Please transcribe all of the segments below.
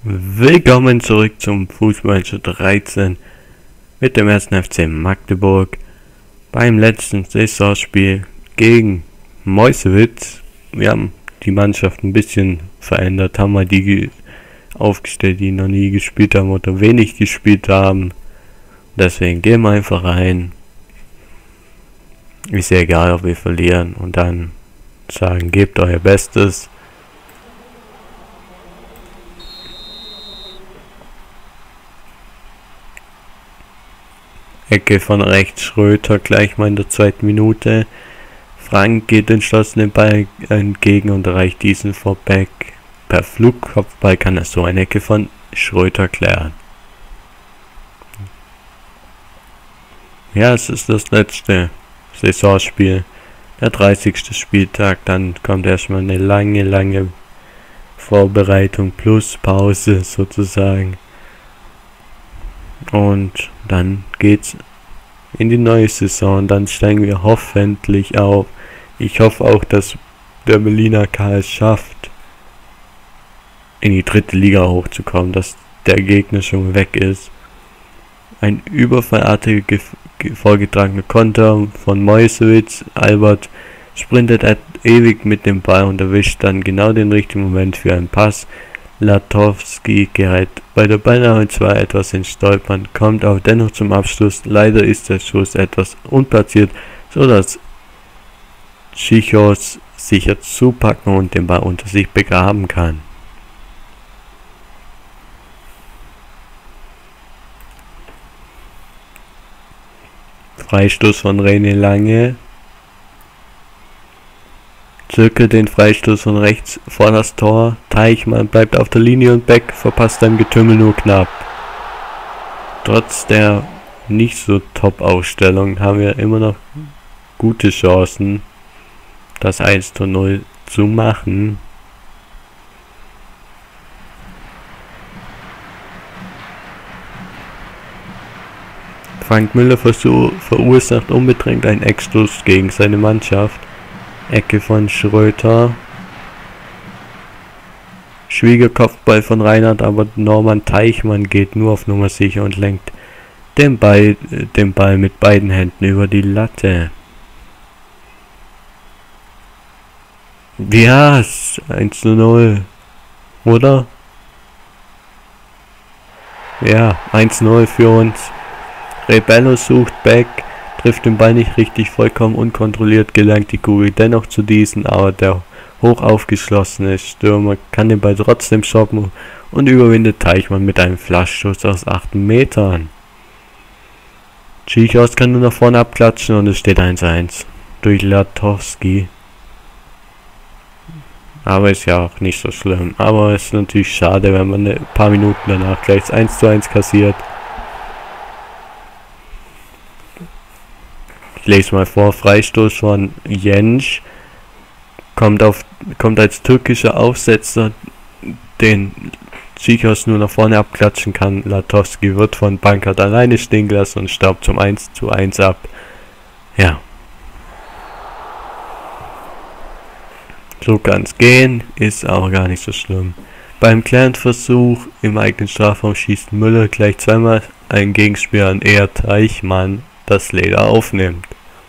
Willkommen zurück zum Fußballmanager 13 mit dem 1. FC Magdeburg beim letzten Saisonspiel gegen Meuselwitz. Wir haben die Mannschaft ein bisschen verändert, haben mal die aufgestellt, die noch nie gespielt haben oder wenig gespielt haben. Deswegen gehen wir einfach rein. Ist ja egal, ob wir verlieren, und dann sagen, gebt euer Bestes. Ecke von rechts, Schröter gleich mal in der 2. Minute. Frank geht entschlossen den Ball entgegen und erreicht diesen vor Beck. Per Flugkopfball kann er so eine Ecke von Schröter klären. Ja, es ist das letzte Saisonspiel, der 30. Spieltag. Dann kommt erstmal eine lange Vorbereitung plus Pause sozusagen. Und dann geht's in die neue Saison. Dann steigen wir hoffentlich auf. Ich hoffe auch, dass der Berliner KS schafft, in die 3. Liga hochzukommen, dass der Gegner schon weg ist. Ein überfallartiger vorgetragener Konter von Meuselwitz. Albert sprintet ewig mit dem Ball und erwischt dann genau den richtigen Moment für einen Pass. Latowski gerät bei der Ballnahme zwar etwas ins Stolpern, kommt aber dennoch zum Abschluss. Leider ist der Schuss etwas unplatziert, so dass Tschichos sicher zupacken und den Ball unter sich begraben kann. Freistoß von René Lange. Zirkel den Freistoß von rechts vor das Tor. Teichmann bleibt auf der Linie und Beck verpasst beim Getümmel nur knapp. Trotz der nicht so Top-Ausstellung haben wir immer noch gute Chancen, das 1:0 zu machen. Frank Müller verursacht unbedrängt einen Eckstoß gegen seine Mannschaft. Ecke von Schröter. Schwieriger Kopfball von Reinhard, aber Norman Teichmann geht nur auf Nummer sicher und lenkt den Ball mit beiden Händen über die Latte. Ja, 1:0, oder? Ja, 1:0 für uns. Rebello sucht Beck, trifft den Ball nicht richtig, vollkommen unkontrolliert gelangt die Kugel dennoch zu diesen, aber der hoch aufgeschlossene Stürmer kann den Ball trotzdem stoppen und überwindet Teichmann mit einem Flaschschuss aus 8 Metern. Tschichos kann nur nach vorne abklatschen und es steht 1:1 durch Latowski. Aber ist ja auch nicht so schlimm. Aber es ist natürlich schade, wenn man ein paar Minuten danach gleich 1:1 kassiert. Ich lese mal vor, Freistoß von Jensch, kommt als türkischer Aufsetzer, den Tschichos nur nach vorne abklatschen kann. Latowski wird von Bankert alleine stehen gelassen und staubt zum 1:1 ab. Ja. So kann's gehen, ist aber gar nicht so schlimm. Beim Klärungsversuch im eigenen Strafraum schießt Müller gleich zweimal einen Gegenspieler an eher Teichmann, das Leder aufnimmt.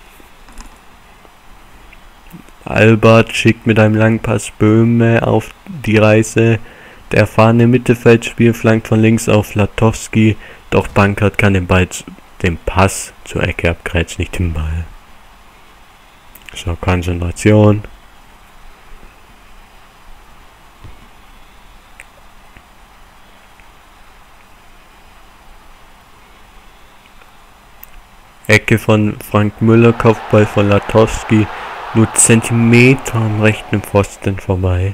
Albert schickt mit einem langen Pass Böhme auf die Reise. Der erfahrene Mittelfeldspieler flankt von links auf Latowski, doch Bankert kann den Pass zur Ecke abgreifen, nicht den Ball. So, Konzentration. Ecke von Frank Müller, Kopfball von Latowski, nur Zentimeter am rechten Pfosten vorbei.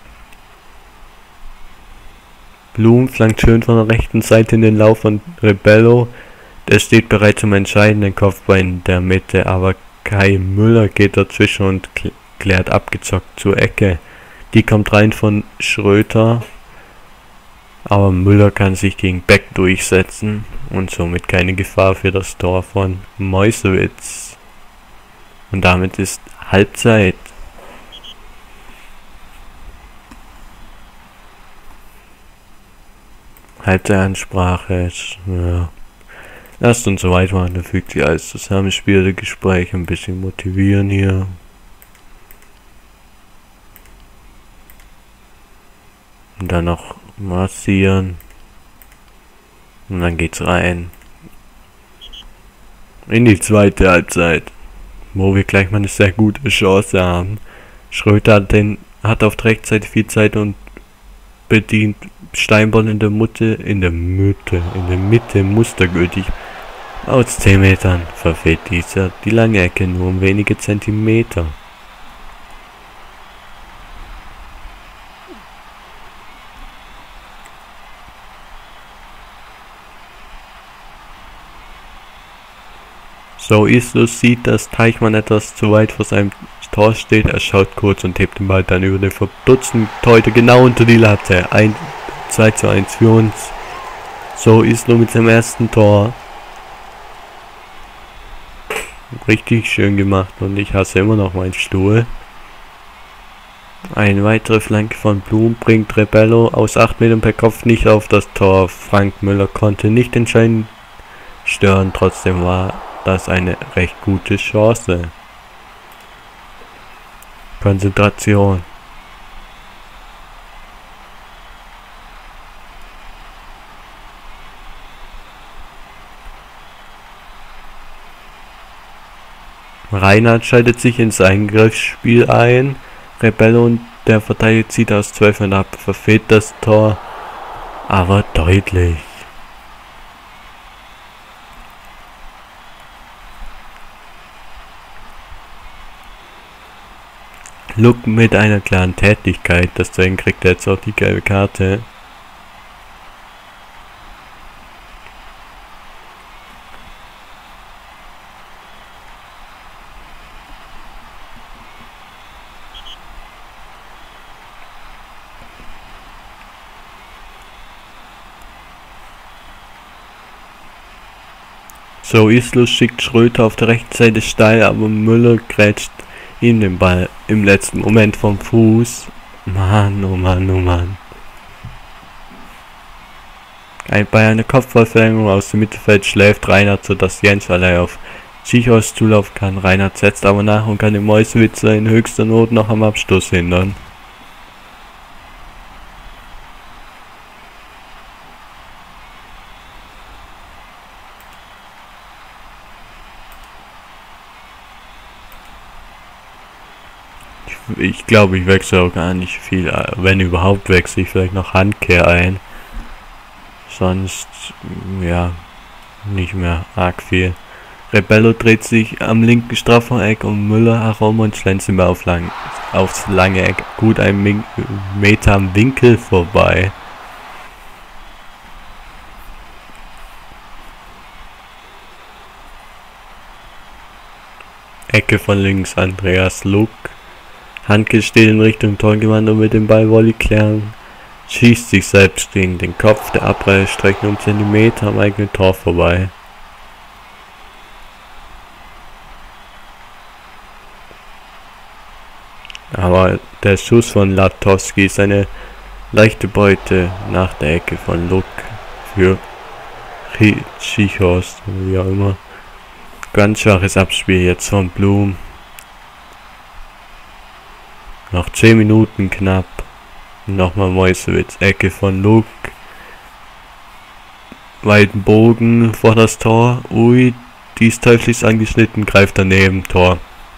Blum flankt schön von der rechten Seite in den Lauf von Rebello. Der steht bereits zum entscheidenden Kopfball in der Mitte, aber Kai Müller geht dazwischen und klärt abgezockt zur Ecke. Die kommt rein von Schröter, aber Müller kann sich gegen Beck durchsetzen und somit keine Gefahr für das Tor von Meuselwitz. Und damit ist Halbzeit. Halbzeitansprache. Ja. Lasst uns so weitermachen, da fügt sich alles zusammen. Spiele, Gespräche, ein bisschen motivieren hier. Und dann noch massieren. Und dann geht's rein. In die zweite Halbzeit. Wo wir gleich mal eine sehr gute Chance haben. Schröter hat auf der Rechtsseite viel Zeit und bedient Steinborn in der Mitte, mustergültig. Aus 10 Metern verfehlt dieser die lange Ecke nur um wenige Zentimeter. So Islos sieht, dass Teichmann etwas zu weit vor seinem Tor steht. Er schaut kurz und hebt den Ball dann über den verdutzten Torhüter genau unter die Latte. 2:1 für uns. So Islo mit seinem ersten Tor. Richtig schön gemacht und ich hasse immer noch meinen Stuhl. Eine weitere Flanke von Blum bringt Rebello aus 8 Metern per Kopf nicht auf das Tor. Frank Müller konnte nicht entscheidend stören, trotzdem war das eine recht gute Chance. Konzentration. Reinhardt schaltet sich ins Eingriffsspiel ein. Rebello und der Verteidiger zieht aus 12 Metern ab, verfehlt das Tor, aber deutlich. Luke mit einer klaren Tätigkeit, deswegen kriegt er jetzt auch die gelbe Karte. So Islos schickt Schröter auf der rechten Seite steil, aber Müller grätscht ihm den Ball im letzten Moment vom Fuß. Mann, oh Mann, oh Mann. Bei einer Kopfballverlängerung aus dem Mittelfeld schläft Reinhardt, sodass Jens allein auf Tschichos zulaufen kann. Reinhardt setzt aber nach und kann den Mäusewitzer in höchster Not noch am Abstoß hindern. Ich glaube, ich wechsle auch gar nicht viel, wenn überhaupt wechsle ich vielleicht noch Handkehr ein. Sonst, ja, nicht mehr arg viel. Rebello dreht sich am linken Strafraum-Eck und Müller herum und schlänzt ihm aufs lange Eck. Gut ein Meter am Winkel vorbei. Ecke von links, Andreas Luck. Handke steht in Richtung Torgewand und mit dem Ball Volley klären. Schießt sich selbst gegen den Kopf der Abprallstrecke um Zentimeter am eigenen Tor vorbei. Aber der Schuss von Latowski ist eine leichte Beute nach der Ecke von Luck für Tschichos, wie auch immer. Ganz schwaches Abspiel jetzt von Blum. Noch 10 Minuten knapp. Nochmal Mäusewitz, Ecke von Luck. Weiten Bogen vor das Tor. Ui, die ist teuflisch angeschnitten, greift daneben, Tor.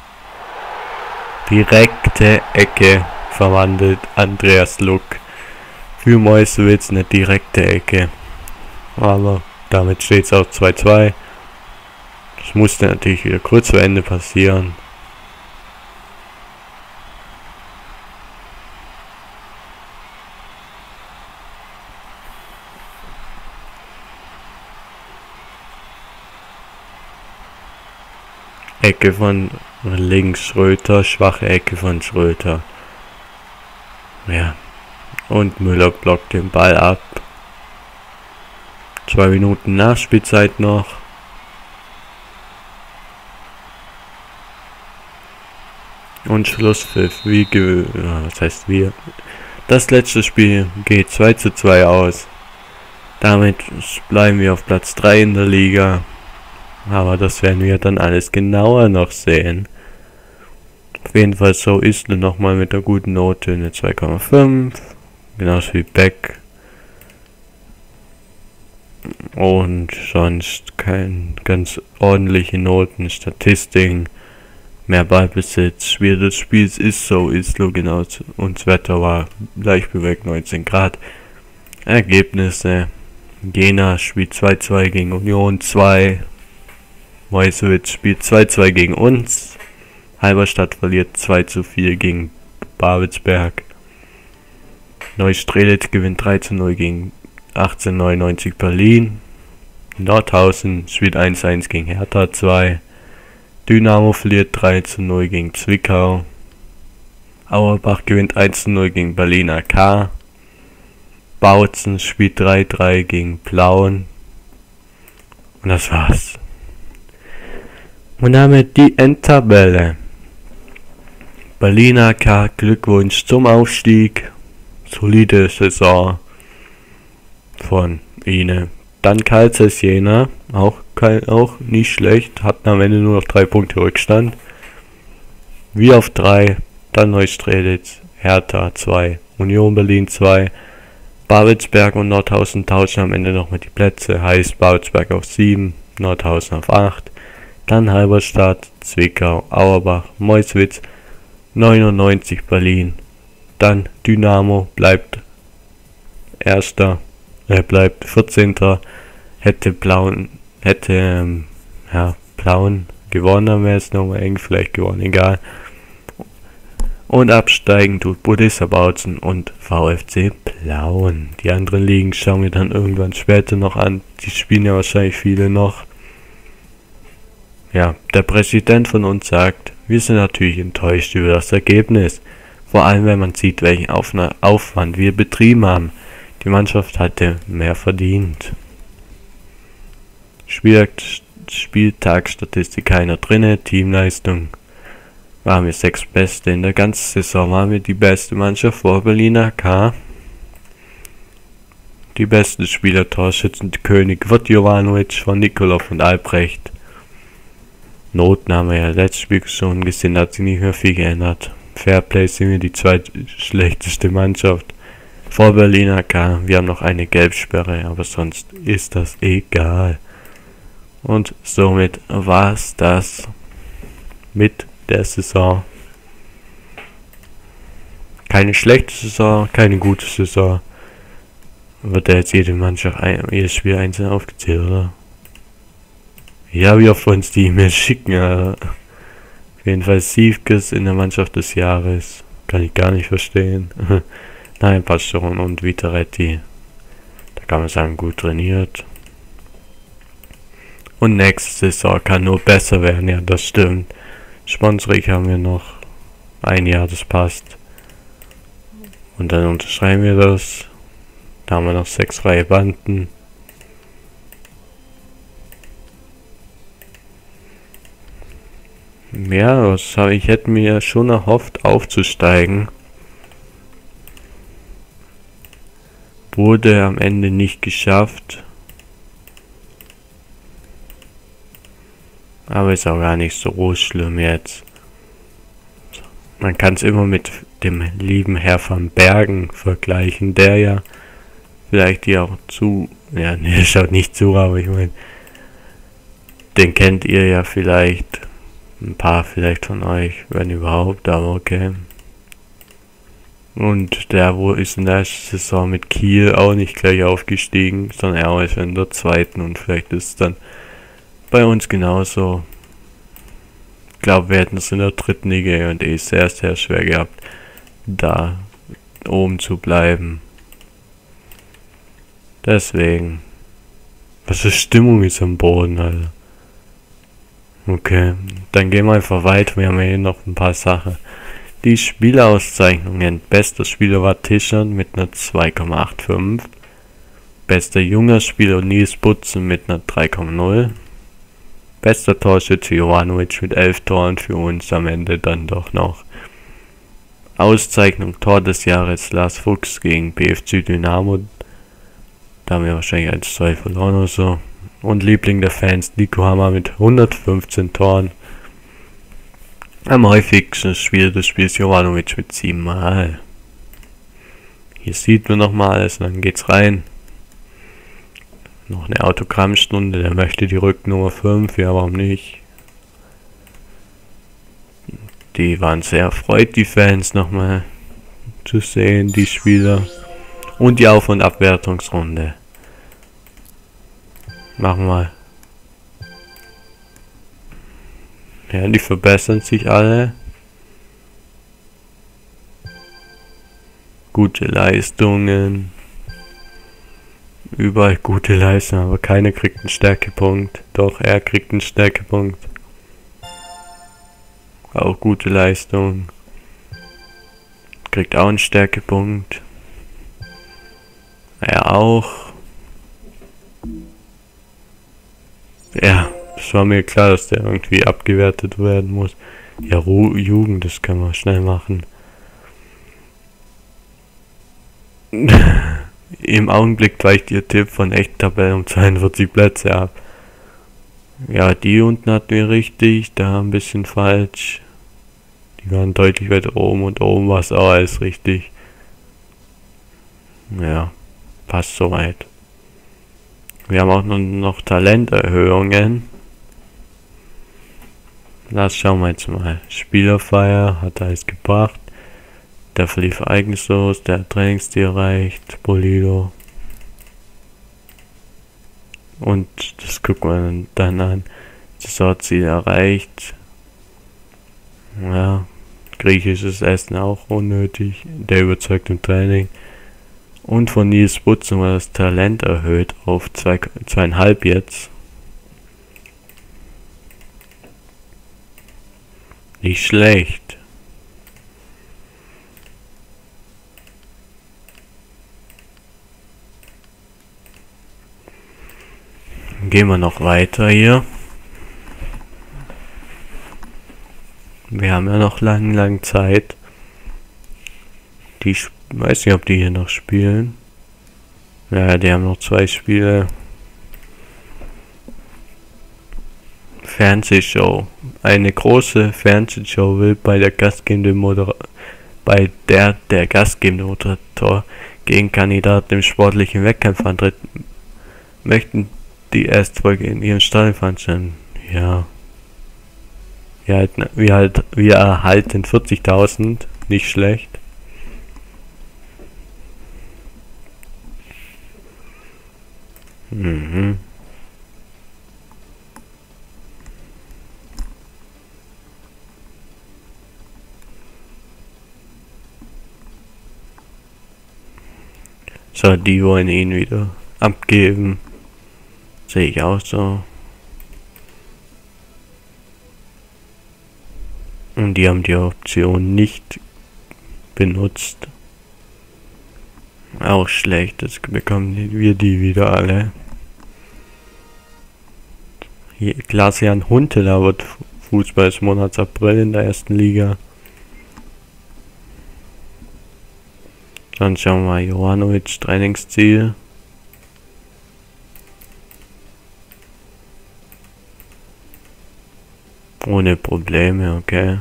Direkte Ecke verwandelt Andreas Luck. Für Mäusewitz eine direkte Ecke. Aber damit steht es auch 2:2. Das musste natürlich wieder kurz vor Ende passieren. Ecke von links Schröter, schwache Ecke von Schröter. Ja. Und Müller blockt den Ball ab. 2 Minuten Nachspielzeit noch. Und Schlusspfiff. Was heißt wir? Das letzte Spiel geht 2:2 aus. Damit bleiben wir auf Platz 3 in der Liga. Aber das werden wir dann alles genauer noch sehen. Auf jeden Fall so Isle nochmal mit einer guten Note, eine 2,5. Genauso wie Beck. Und sonst ganz ordentliche Noten, Statistiken, mehr Ballbesitz, Spiel des Spiels ist so Islo genauso. Und das Wetter war leicht bewölkt, 19 Grad. Ergebnisse: Jena spielt 2-2 gegen Union 2. Meuselwitz spielt 2-2 gegen uns. Halberstadt verliert 2-4 gegen Babelsberg. Neustrelitz gewinnt 3-0 gegen 1899 Berlin. Nordhausen spielt 1-1 gegen Hertha 2. Dynamo verliert 3-0 gegen Zwickau. Auerbach gewinnt 1-0 gegen Berlin AK. Bautzen spielt 3-3 gegen Plauen. Und das war's. Und damit die Endtabelle. Berlin AK, Glückwunsch zum Aufstieg. Solide Saison von ihnen. Dann Kaisers Jena, auch nicht schlecht, hatten am Ende nur noch 3 Punkte Rückstand. Wir auf 3, dann Neustrelitz, Hertha 2, Union Berlin 2, Babelsberg und Nordhausen tauschen am Ende nochmal die Plätze, heißt Babelsberg auf 7, Nordhausen auf 8, dann Halberstadt, Zwickau, Auerbach, Meuselwitz, 99 Berlin, dann Dynamo bleibt Erster. Er bleibt 14. Hätte Plauen gewonnen, dann wäre es nochmal eng, vielleicht gewonnen, egal. Und absteigen tut Budissa Bautzen und VfC Plauen. Die anderen Ligen schauen wir dann irgendwann später noch an. Die spielen ja wahrscheinlich viele noch. Ja, der Präsident von uns sagt, wir sind natürlich enttäuscht über das Ergebnis. Vor allem, wenn man sieht, welchen Aufwand wir betrieben haben. Die Mannschaft hatte mehr verdient. Spieltagsstatistik keiner drinne. Teamleistung waren wir 6 Beste. In der ganzen Saison waren wir die beste Mannschaft vor Berlin AK. Die besten Spieler Torschützenkönig wird Jovanovic von Nikolov und Albrecht. Noten haben wir ja letztes Spiel schon gesehen, hat sich nicht mehr viel geändert. Fairplay sind wir die zweitschlechteste Mannschaft. Vor Berlin AK, wir haben noch eine Gelbsperre, aber sonst ist das egal. Und somit war's das mit der Saison. Keine schlechte Saison, keine gute Saison. Wird da jetzt jede Mannschaft, jedes Spiel einzeln aufgezählt, oder? Ja, wie oft wollen uns die E-Mails schicken, Alter. Auf jeden Fall Siefkes in der Mannschaft des Jahres. Kann ich gar nicht verstehen. Nein, Pastoron und Vitaretti. Da kann man sagen, gut trainiert. Und nächste Saison kann nur besser werden, ja, das stimmt. Sponsoring haben wir noch 1 Jahr, das passt. Und dann unterschreiben wir das. Da haben wir noch 6 freie Banden. Ja, ich hätte mir schon erhofft, aufzusteigen. Wurde am Ende nicht geschafft. Aber ist auch gar nicht so schlimm jetzt. Man kann es immer mit dem lieben Herr van Bergen vergleichen, der ja vielleicht hier auch er schaut nicht zu, aber ich meine, den kennt ihr ja vielleicht, ein paar vielleicht von euch, wenn überhaupt, aber okay. Und der ist in der Saison mit Kiel auch nicht gleich aufgestiegen, sondern er ist in der 2. und vielleicht ist es dann bei uns genauso. Ich glaube, wir hätten es in der 3. Liga und sehr, sehr schwer gehabt, da oben zu bleiben. Deswegen. Was für Stimmung ist am Boden, Alter. Okay, dann gehen wir einfach weiter. Wir haben ja hier noch ein paar Sachen. Die Spielerauszeichnungen. Bester Spieler war Tischern mit einer 2,85. Bester junger Spieler Nils Butzen mit einer 3,0. Bester Torschütze Jovanovic mit 11 Toren, für uns am Ende dann doch noch. Auszeichnung Tor des Jahres Lars Fuchs gegen BFC Dynamo Da haben wir wahrscheinlich 1-2 verloren oder so. Und Liebling der Fans, Nico Hammer mit 115 Toren. Am häufigsten Spieler des Spiels Jovanovic mit 7 Mal. Hier sieht man nochmal alles und dann geht's rein. Noch eine Autogrammstunde, der möchte die Rücknummer 5, ja warum nicht. Die waren sehr erfreut, die Fans nochmal zu sehen, die Spieler. Und die Auf- und Abwertungsrunde. Machen wir. Ja, die verbessern sich alle. Gute Leistungen. Überall gute Leistungen, aber keiner kriegt einen Stärkepunkt. Doch, er kriegt einen Stärkepunkt. Auch gute Leistung. Kriegt auch einen Stärkepunkt. Er auch. Ja, es war mir klar, dass der irgendwie abgewertet werden muss. Ja, Jugend, das kann man schnell machen. Im Augenblick weicht ihr Tipp von echten Tabellen um 42 Plätze ab. Ja, die unten hatten wir richtig, da ein bisschen falsch. Die waren deutlich weiter oben und oben war es auch alles richtig. Ja, passt soweit. Wir haben auch noch Talenterhöhungen. Das schauen wir jetzt mal. Spielerfeier hat alles gebracht. Der verlief ereignislos, der hat Trainingsziel erreicht, Polido. Und das gucken wir dann an. Saisonziel erreicht. Ja, griechisches Essen auch unnötig. Der überzeugt im Training. Und von Nils Butzen war das Talent erhöht auf 2,5 jetzt. Nicht schlecht. Gehen wir noch weiter hier. Wir haben ja noch lang Zeit. Ich weiß nicht, ob die hier noch spielen. Ja, die haben noch 2 Spiele. Fernsehshow. Eine große Fernsehshow will bei der gastgebende Moderator gegen Kandidaten im sportlichen Wettkampf antritt, möchten die Erstfolge in ihrem Stadion veranstalten. Ja. Wir erhalten 40.000. Nicht schlecht. Mhm. So, die wollen ihn wieder abgeben. Sehe ich auch so. Und die haben die Option nicht benutzt. Auch schlecht, das bekommen wir die wieder alle. Hier, Klaas-Jan Huntelaar wird Fußball des Monats April in der ersten Liga. Dann schauen wir mal, Jovanovic Trainingsziel. Ohne Probleme, okay.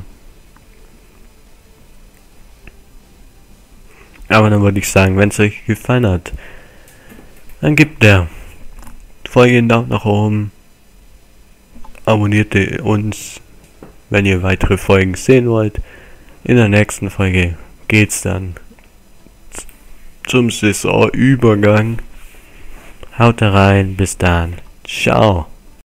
Aber dann würde ich sagen, wenn es euch gefallen hat, dann gebt der Folge einen Daumen nach oben. Abonniert uns, wenn ihr weitere Folgen sehen wollt. In der nächsten Folge geht's dann zum Saisonübergang. Haut rein, bis dann. Ciao.